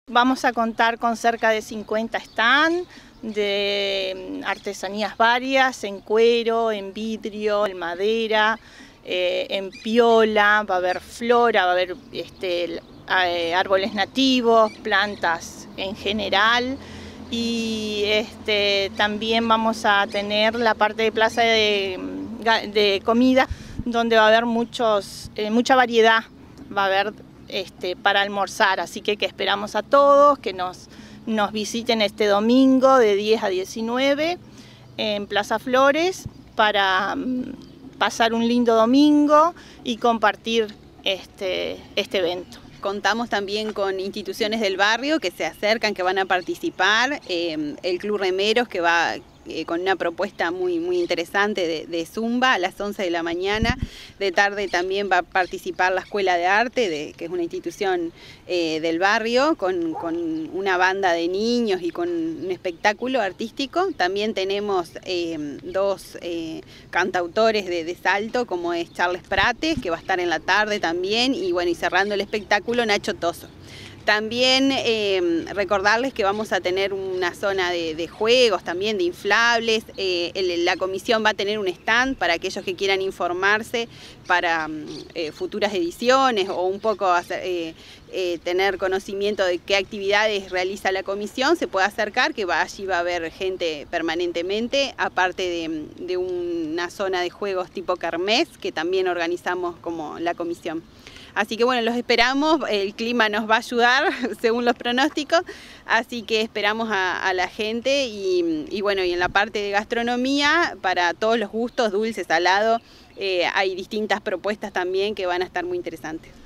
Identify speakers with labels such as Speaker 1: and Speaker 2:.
Speaker 1: Vamos a contar con cerca de 50 stands de artesanías varias, en cuero, en vidrio, en madera, en piola, va a haber flora, va a haber árboles nativos, plantas en general. Y también vamos a tener la parte de plaza de comida, donde va a haber mucha variedad, va a haber para almorzar, así que esperamos a todos que nos visiten este domingo de 10 a 19 en Plaza Flores para pasar un lindo domingo y compartir este evento.
Speaker 2: Contamos también con instituciones del barrio que se acercan, que van a participar, el Club Remeros que va con una propuesta muy interesante de Zumba a las 11 de la mañana. De tarde también va a participar la Escuela de Arte, que es una institución del barrio, con una banda de niños y con un espectáculo artístico. También tenemos dos cantautores de Salto, como es Charles Prates, que va a estar en la tarde también, y bueno, y cerrando el espectáculo, Nacho Toso. También recordarles que vamos a tener una zona de juegos, también de inflables. La comisión va a tener un stand para aquellos que quieran informarse para futuras ediciones o un poco tener conocimiento de qué actividades realiza la comisión. Se puede acercar, que allí va a haber gente permanentemente, aparte de una zona de juegos tipo kermés que también organizamos como la comisión. Así que bueno, los esperamos, el clima nos va a ayudar según los pronósticos, así que esperamos a la gente y bueno, y en la parte de gastronomía, para todos los gustos, dulce, salado, hay distintas propuestas también que van a estar muy interesantes.